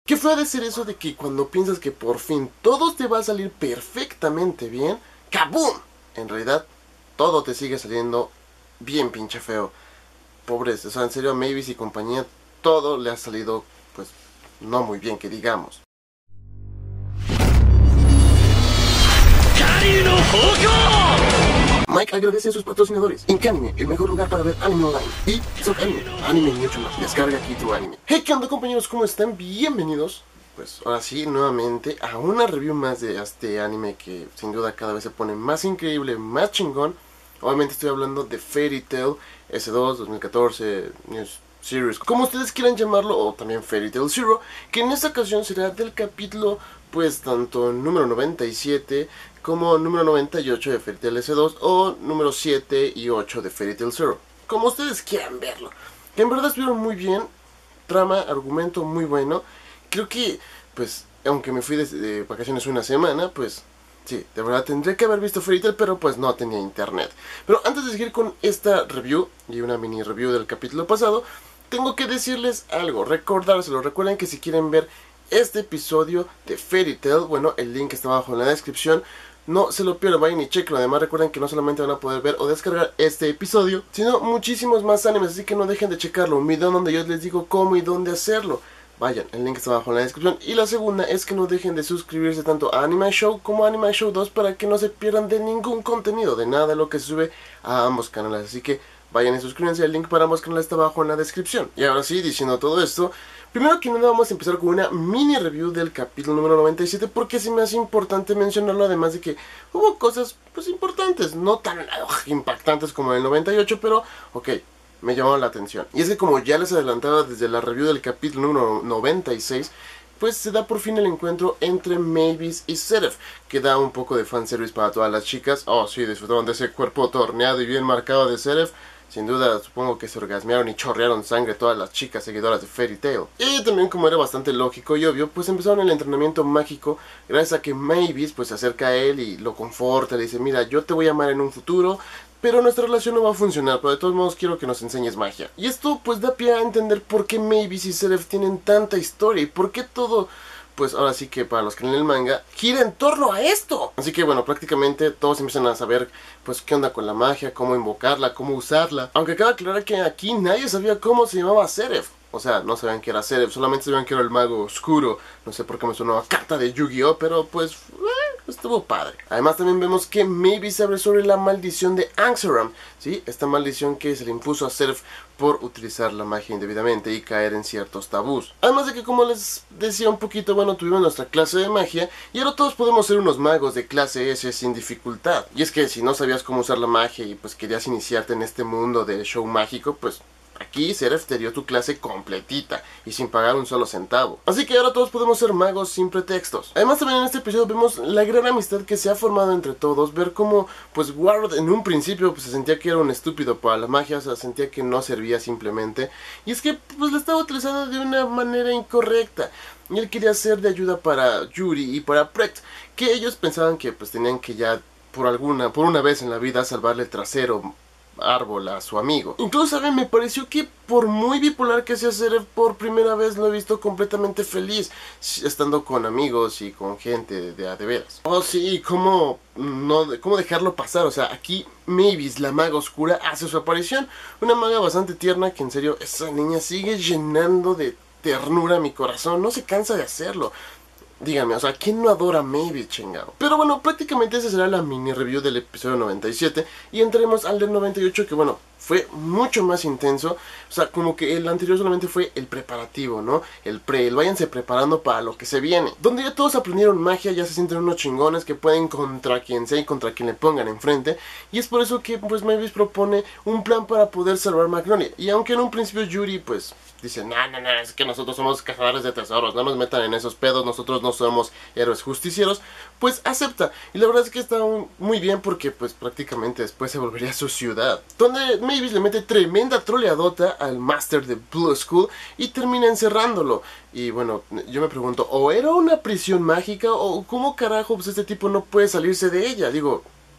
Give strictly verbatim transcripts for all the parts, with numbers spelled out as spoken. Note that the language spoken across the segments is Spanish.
Qué fue a decir eso de que cuando piensas que por fin todo te va a salir perfectamente bien, ¡kaboom! En realidad, todo te sigue saliendo bien pinche feo. Pobres, o sea, en serio, a Mavis y compañía, todo le ha salido, pues, no muy bien, que digamos. Mike agradece a sus patrocinadores. Incanime, el mejor lugar para ver anime online. Y Socanime, anime y mucho más. Descarga aquí tu anime. Hey, ¿qué onda, compañeros? ¿Cómo están? Bienvenidos, pues ahora sí, nuevamente a una review más de este anime que sin duda cada vez se pone más increíble, más chingón. Obviamente estoy hablando de Fairy Tail ese dos dos mil catorce News Series, como ustedes quieran llamarlo, o también Fairy Tail Zero, que en esta ocasión será del capítulo, pues tanto número noventa y siete como número noventa y ocho de Fairy Tail ese dos, o número siete y ocho de Fairy Tail Zero, como ustedes quieran verlo. Que en verdad estuvieron muy bien, trama, argumento muy bueno. Creo que, pues, aunque me fui de, de vacaciones una semana, pues sí, de verdad tendría que haber visto Fairy Tail, pero pues no tenía internet. Pero antes de seguir con esta review y una mini review del capítulo pasado, tengo que decirles algo, recordárselo. Recuerden que si quieren ver este episodio de Fairy Tail, bueno, el link está abajo en la descripción. No se lo pierdan, vayan y chequenlo. Además recuerden que no solamente van a poder ver o descargar este episodio, sino muchísimos más animes, así que no dejen de checarlo. Un video donde yo les digo cómo y dónde hacerlo. Vayan, el link está abajo en la descripción. Y la segunda es que no dejen de suscribirse tanto a Anime Show como a Anime Show dos para que no se pierdan de ningún contenido, de nada de lo que se sube a ambos canales. Así que vayan y suscríbanse, el link para ambos canales está abajo en la descripción. Y ahora sí, diciendo todo esto, primero que nada vamos a empezar con una mini review del capítulo número noventa y siete, porque sí me hace importante mencionarlo, además de que hubo cosas pues importantes, no tan uh, impactantes como el noventa y ocho, pero ok, me llamaron la atención. Y es que, como ya les adelantaba desde la review del capítulo número noventa y seis, pues se da por fin el encuentro entre Mavis y Seraph, que da un poco de fanservice para todas las chicas. Oh sí, disfrutaron de ese cuerpo torneado y bien marcado de Seraph. Sin duda, supongo que se orgasmearon y chorrearon sangre todas las chicas seguidoras de Fairy Tail. Y también, como era bastante lógico y obvio, pues empezaron el entrenamiento mágico gracias a que Mavis pues se acerca a él y lo conforta, le dice: mira, yo te voy a amar en un futuro, pero nuestra relación no va a funcionar, pero de todos modos quiero que nos enseñes magia. Y esto pues da pie a entender por qué Mavis y Seraph tienen tanta historia y por qué todo, pues ahora sí que para los que leen el manga, gira en torno a esto. Así que bueno, prácticamente todos empiezan a saber pues qué onda con la magia, cómo invocarla, cómo usarla. Aunque cabe aclarar que aquí nadie sabía cómo se llamaba Seraph. O sea, no sabían que era Seraph, solamente sabían que era el mago oscuro. No sé por qué me sonó a carta de Yu-Gi-Oh, pero pues eh, estuvo padre. Además también vemos que Mavis abre sobre la maldición de Anxaram, ¿sí? Esta maldición que se le impuso a Seraph por utilizar la magia indebidamente y caer en ciertos tabús. Además de que, como les decía un poquito, bueno, tuvimos nuestra clase de magia y ahora todos podemos ser unos magos de clase S sin dificultad. Y es que si no sabías cómo usar la magia y pues querías iniciarte en este mundo de show mágico, pues aquí Seraph te dio tu clase completita y sin pagar un solo centavo. Así que ahora todos podemos ser magos sin pretextos. Además también en este episodio vemos la gran amistad que se ha formado entre todos. Ver cómo pues Ward en un principio pues se sentía que era un estúpido para la magia, o sea, sentía que no servía simplemente. Y es que pues la estaba utilizando de una manera incorrecta. Y él quería ser de ayuda para Yuri y para Precht, que ellos pensaban que pues tenían que ya por alguna, por una vez en la vida salvarle el trasero árbol a su amigo. Incluso, ¿saben? Me pareció que por muy bipolar que sea Seraph, por primera vez lo he visto completamente feliz, estando con amigos y con gente de a de veras. Oh sí, ¿cómo, no, cómo dejarlo pasar? O sea, aquí Mavis, la maga oscura, hace su aparición. Una maga bastante tierna que, en serio, esa niña sigue llenando de ternura mi corazón. No se cansa de hacerlo. Díganme, o sea, ¿quién no adora a Mavis, chingado? Pero bueno, prácticamente esa será la mini review del episodio noventa y siete. Y entremos al del noventa y ocho, que bueno, fue mucho más intenso. O sea, como que el anterior solamente fue el preparativo, ¿no? El pre, el váyanse preparando para lo que se viene. Donde ya todos aprendieron magia, ya se sienten unos chingones que pueden contra quien sea y contra quien le pongan enfrente. Y es por eso que pues Mavis propone un plan para poder salvar Magnolia. Y aunque en un principio Yuri pues dice: no, no, no, es que nosotros somos cazadores de tesoros, no nos metan en esos pedos, nosotros no somos héroes justicieros, pues acepta. Y la verdad es que está muy bien, porque pues prácticamente después se volvería a su ciudad, donde Mavis le mete tremenda troleadota al Master de Blue School y termina encerrándolo. Y bueno, yo me pregunto, ¿o era una prisión mágica o cómo carajo pues este tipo no puede salirse de ella? Digo,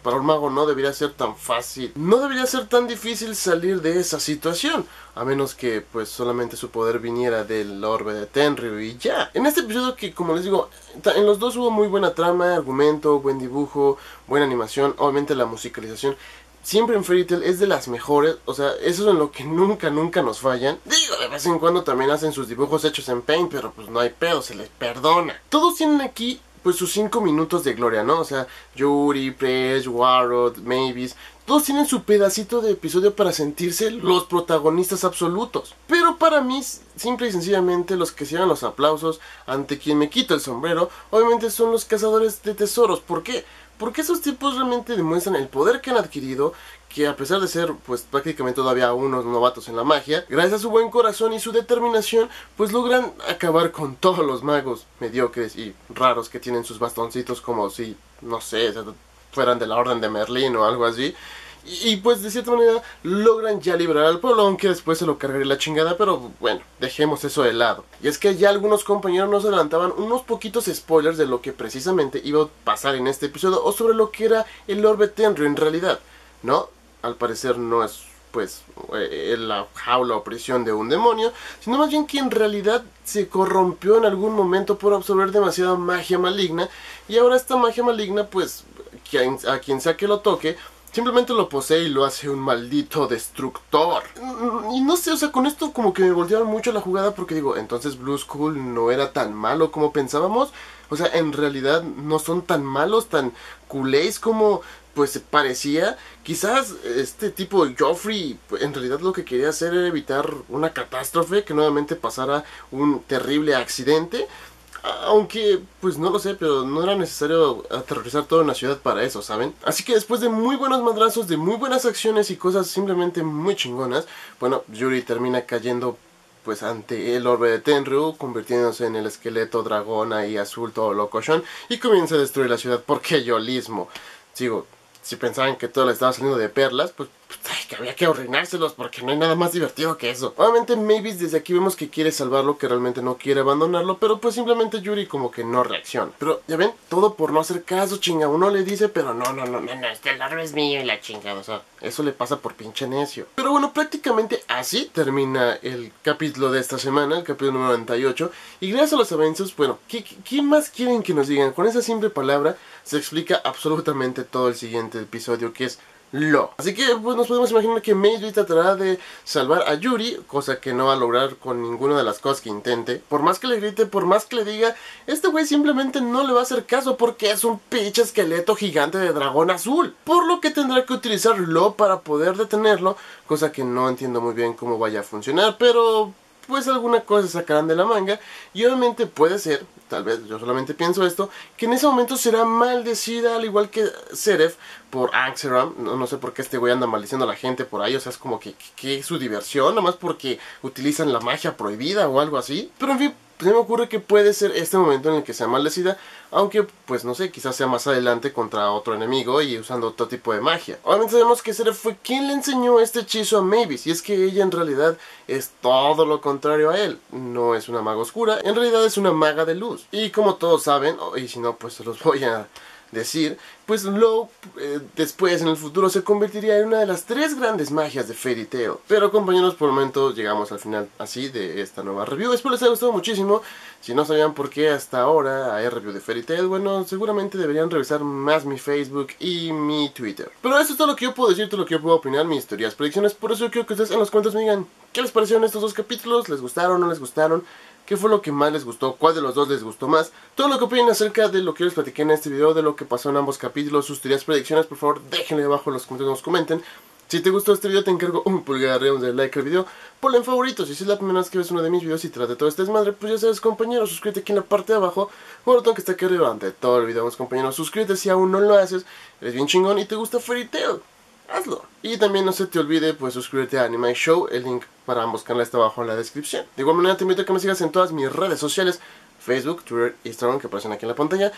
para un mago no debería ser tan fácil, no debería ser tan difícil salir de esa situación, a menos que pues solamente su poder viniera del orbe de Tenryu y ya. En este episodio, que como les digo, en los dos hubo muy buena trama, argumento, buen dibujo, buena animación, obviamente la musicalización siempre en Fairy Tail es de las mejores, o sea, eso es en lo que nunca, nunca nos fallan. Digo, de vez en cuando también hacen sus dibujos hechos en Paint, pero pues no hay pedo, se les perdona. Todos tienen aquí pues sus cinco minutos de gloria, ¿no? O sea, Yuri, Presh, Warrod, Mavis, todos tienen su pedacito de episodio para sentirse los protagonistas absolutos. Pero para mí, simple y sencillamente, los que se llevan los aplausos ante quien me quito el sombrero, obviamente son los cazadores de tesoros. ¿Por qué? Porque esos tipos realmente demuestran el poder que han adquirido, que a pesar de ser pues prácticamente todavía unos novatos en la magia, gracias a su buen corazón y su determinación, pues logran acabar con todos los magos mediocres y raros que tienen sus bastoncitos como si, no sé, fueran de la Orden de Merlín o algo así. Y, y pues de cierta manera logran ya liberar al pueblo, aunque después se lo cargaré la chingada, pero bueno, dejemos eso de lado. Y es que ya algunos compañeros nos adelantaban unos poquitos spoilers de lo que precisamente iba a pasar en este episodio, o sobre lo que era el orbe Tenryu en realidad, ¿no? Al parecer no es pues eh, la jaula o prisión de un demonio, sino más bien que en realidad se corrompió en algún momento por absorber demasiada magia maligna, y ahora esta magia maligna pues quien, a quien sea que lo toque simplemente lo posee y lo hace un maldito destructor. Y no sé, o sea, con esto como que me voltearon mucho la jugada, porque digo, entonces Blue Skull no era tan malo como pensábamos. O sea, en realidad no son tan malos, tan culés como pues parecía. Quizás este tipo Joffrey en realidad lo que quería hacer era evitar una catástrofe, que nuevamente pasara un terrible accidente. Aunque, pues no lo sé, pero no era necesario aterrorizar toda una ciudad para eso, ¿saben? Así que después de muy buenos madrazos, de muy buenas acciones y cosas simplemente muy chingonas, bueno, Yuri termina cayendo pues ante el orbe de Tenryu, convirtiéndose en el esqueleto dragón ahí azul todo locochón, y comienza a destruir la ciudad porque yolismo. Sigo, si pensaban que todo le estaba saliendo de perlas, pues ay, que había que arruinárselos, porque no hay nada más divertido que eso. Obviamente Mavis desde aquí vemos que quiere salvarlo, que realmente no quiere abandonarlo, pero pues simplemente Yuri como que no reacciona. Pero ya ven, todo por no hacer caso, chinga. Uno le dice, pero no, no, no, no, no, este largo es mío y la chingada. O sea, eso le pasa por pinche necio. Pero bueno, prácticamente así termina el capítulo de esta semana, el capítulo número noventa y ocho. Y gracias a los avances, bueno, ¿qué, qué más quieren que nos digan? Con esa simple palabra se explica absolutamente todo el siguiente episodio, que es Lo. Así que pues nos podemos imaginar que Mavis tratará de salvar a Yuri, cosa que no va a lograr con ninguna de las cosas que intente. Por más que le grite, por más que le diga, este güey simplemente no le va a hacer caso, porque es un pinche esqueleto gigante de dragón azul. Por lo que tendrá que utilizar Lo para poder detenerlo, cosa que no entiendo muy bien cómo vaya a funcionar, pero pues alguna cosa sacarán de la manga. Y obviamente puede ser, tal vez yo solamente pienso esto, que en ese momento será maldecida, al igual que Zeref, por Anxeram. No, no sé por qué este güey anda maldiciendo a la gente por ahí, o sea, es como que, que, que es su diversión, nada más porque utilizan la magia prohibida o algo así. Pero en fin, se me ocurre que puede ser este momento en el que sea maldecida, aunque pues no sé, quizás sea más adelante contra otro enemigo y usando otro tipo de magia. Obviamente sabemos que Zeref fue quien le enseñó este hechizo a Mavis, y es que ella en realidad es todo lo contrario a él. No es una maga oscura, en realidad es una maga de luz. Y como todos saben, y si no pues se los voy a decir, pues Lo eh, después en el futuro se convertiría en una de las tres grandes magias de Fairy Tail. Pero compañeros, por el momento llegamos al final así de esta nueva review. Espero les haya gustado muchísimo. Si no sabían por qué hasta ahora hay review de Fairy Tail, bueno, seguramente deberían revisar más mi Facebook y mi Twitter. Pero eso es todo lo que yo puedo decir, todo lo que yo puedo opinar, mis teorías, predicciones. Por eso yo quiero que ustedes en los comentarios me digan qué les parecieron estos dos capítulos, les gustaron, no les gustaron, qué fue lo que más les gustó, cuál de los dos les gustó más, todo lo que opinen acerca de lo que yo les platiqué en este video, de lo que pasó en ambos capítulos, sus teorías, predicciones, por favor déjenle abajo en los comentarios, nos comenten. Si te gustó este video te encargo un pulgar arriba, un like al video, ponle en favoritos. Y si es la primera vez que ves uno de mis videos y trata de todo este desmadre, pues ya sabes, compañero, suscríbete aquí en la parte de abajo, o el botón que está aquí arriba ante todo el video, compañero, suscríbete si aún no lo haces, eres bien chingón y te gusta Fairy Tail, hazlo. Y también no se te olvide pues suscribirte a Anime Show, el link para ambos canales está abajo en la descripción. De igual manera te invito a que me sigas en todas mis redes sociales, Facebook, Twitter, Instagram, que aparecen aquí en la pantalla.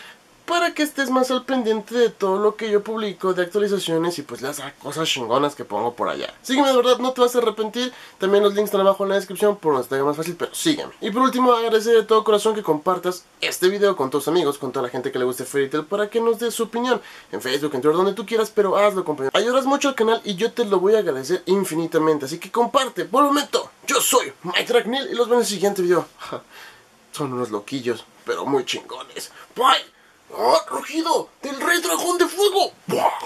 para que estés más al pendiente de todo lo que yo publico, de actualizaciones y pues las cosas chingonas que pongo por allá. Sígueme, de verdad, no te vas a arrepentir. También los links están abajo en la descripción por donde esté más fácil, pero sígueme. Y por último, agradecer de todo corazón que compartas este video con tus amigos, con toda la gente que le guste Fairy Tail, para que nos dé su opinión en Facebook, en Twitter, donde tú quieras, pero hazlo, compañero. Ayudas mucho al canal y yo te lo voy a agradecer infinitamente, así que comparte. Por el momento, yo soy Mike Dragneel y los veo en el siguiente video. Son unos loquillos, pero muy chingones. Bye. ¡Oh, rugido del Rey Dragón de Fuego! ¡Buah!